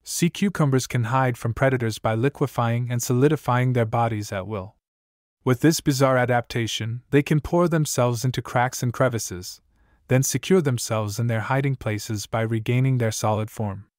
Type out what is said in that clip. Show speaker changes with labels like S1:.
S1: Sea cucumbers can hide from predators by liquefying and solidifying their bodies at will. With this bizarre adaptation, they can pour themselves into cracks and crevices, then secure themselves in their hiding places by regaining their solid form.